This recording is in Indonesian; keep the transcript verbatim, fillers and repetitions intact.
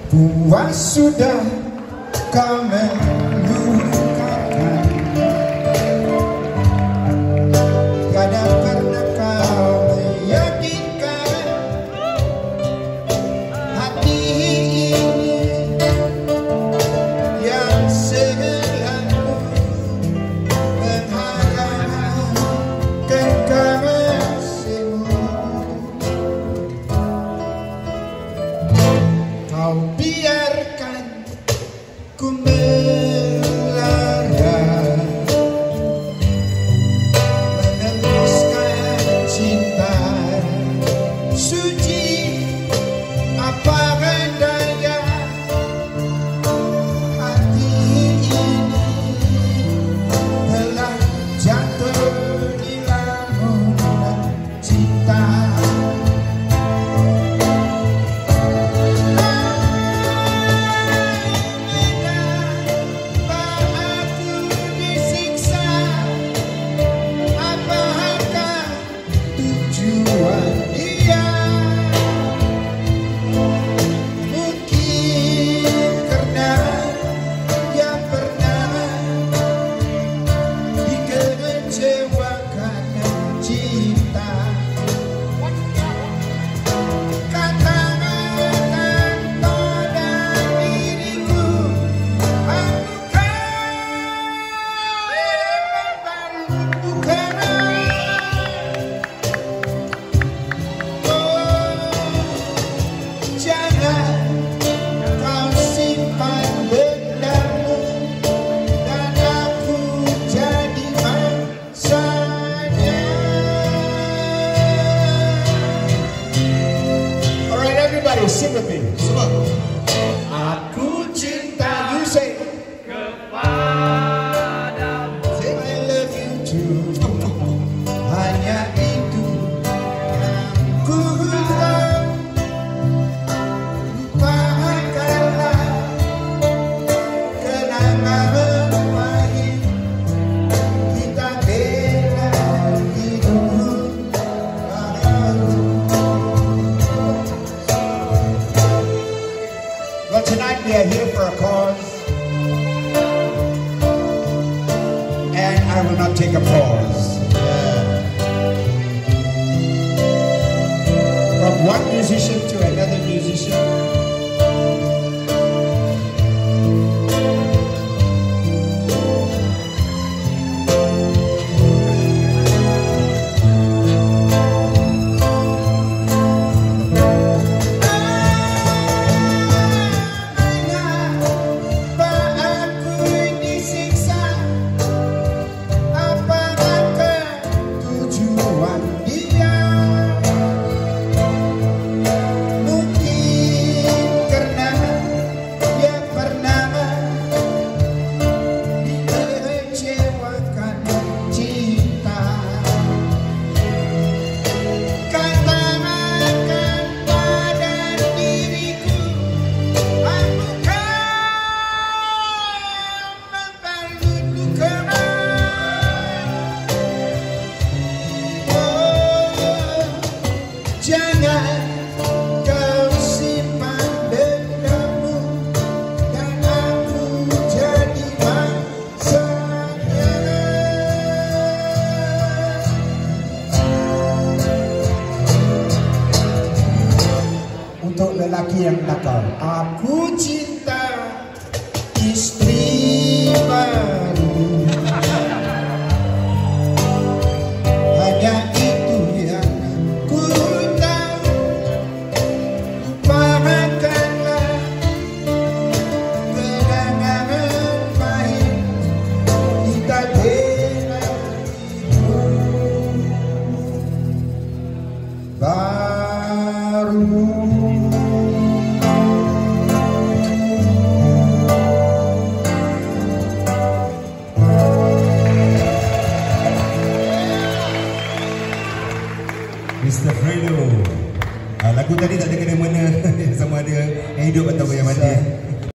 Puas sudah kau melukakan, tiada pernah kau meyakinkan hati ini yang selalu mengharapkan kasihmu. Kau biarkan ku melara, menembuskan cinta suci apa daya hati ini telah jatuh di lamunan cinta. Sing with me. Aku cinta, you say kepadamu. Say I love you too. Hanya itu yang ku tahu. Lupakanlah kenangan pahit kita bela hidup baru. Well, tonight we are here for a cause, and I will not take a pause. From one musician to another musician, untuk lelaki yang nakal, aku cinta.